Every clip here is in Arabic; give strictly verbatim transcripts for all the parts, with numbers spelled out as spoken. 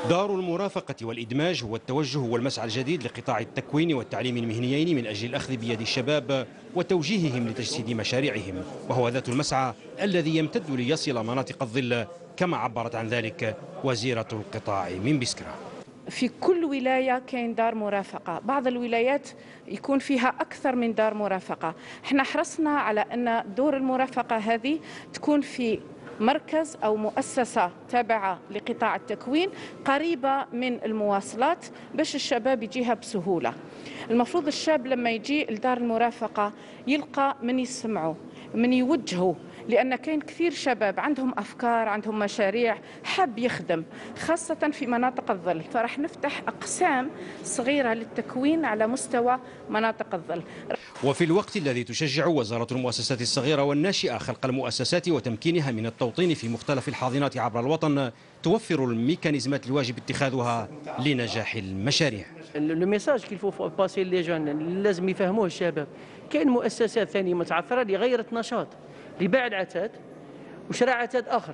دار المرافقة والإدماج هو التوجه والمسعى الجديد لقطاع التكوين والتعليم المهنيين من أجل الأخذ بيد الشباب وتوجيههم لتجسيد مشاريعهم، وهو ذات المسعى الذي يمتد ليصل مناطق الظل كما عبرت عن ذلك وزيرة القطاع من بسكرة. في كل ولاية كاين دار مرافقة، بعض الولايات يكون فيها أكثر من دار مرافقة. احنا حرصنا على أن دور المرافقة هذه تكون في مركز أو مؤسسة تابعة لقطاع التكوين قريبة من المواصلات باش الشباب يجيها بسهولة. المفروض الشاب لما يجي لدار المرافقة يلقى من يسمعه، من يوجهه، لأن كاين كثير شباب عندهم أفكار، عندهم مشاريع، حاب يخدم خاصة في مناطق الظل، فرح نفتح أقسام صغيرة للتكوين على مستوى مناطق الظل. وفي الوقت الذي تشجع وزارة المؤسسات الصغيرة والناشئة خلق المؤسسات وتمكينها من التوطين في مختلف الحاضنات عبر الوطن، توفر الميكانيزمات الواجب اتخاذها لنجاح المشاريع. الميساج كيل فو باسي لي جون لازم يفهموه الشباب. كاين مؤسسات ثانيه متعثره اللي غيرت نشاط، اللي باع العتاد وشرى عتاد اخر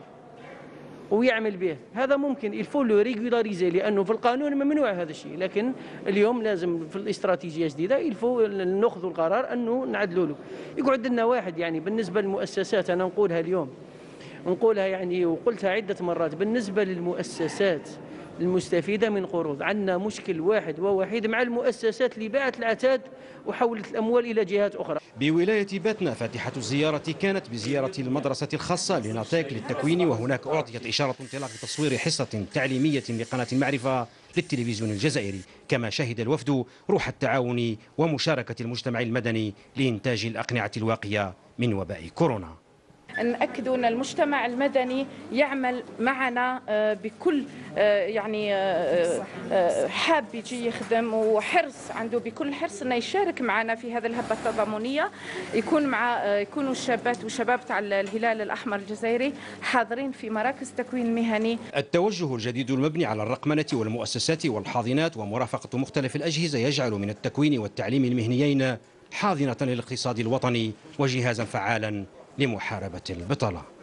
ويعمل به، هذا ممكن يلفو لو ريغولاريزي لانه في القانون ممنوع هذا الشيء، لكن اليوم لازم في الاستراتيجيه الجديده يلفو ناخذوا القرار انه نعدلوا له. يقعد لنا واحد يعني بالنسبه للمؤسسات، انا نقولها اليوم نقولها يعني وقلتها عده مرات، بالنسبه للمؤسسات المستفيدة من قروض عندنا مشكل واحد ووحيد مع المؤسسات اللي باعت العتاد وحولت الأموال إلى جهات أخرى. بولاية باتنا فاتحة الزيارة كانت بزيارة المدرسة الخاصة لناتاك للتكوين، وهناك أعطيت إشارة انطلاق تصوير حصة تعليمية لقناة المعرفة للتلفزيون الجزائري، كما شهد الوفد روح التعاون ومشاركة المجتمع المدني لإنتاج الأقنعة الواقية من وباء كورونا. نأكدوا أن المجتمع المدني يعمل معنا بكل يعني حاب يجي يخدم وحرص عنده بكل حرص أنه يشارك معنا في هذه الهبة التضامنية. يكون مع يكونوا الشابات والشباب تاع الهلال الأحمر الجزائري حاضرين في مراكز تكوين مهني. التوجه الجديد المبني على الرقمنة والمؤسسات والحاضنات ومرافقة مختلف الأجهزة يجعل من التكوين والتعليم المهنيين حاضنة للاقتصاد الوطني وجهازا فعالا لمحاربة البطالة.